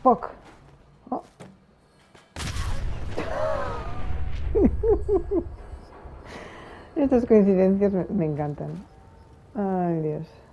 fuck. Oh. Estas coincidencias me encantan. Ay, Dios.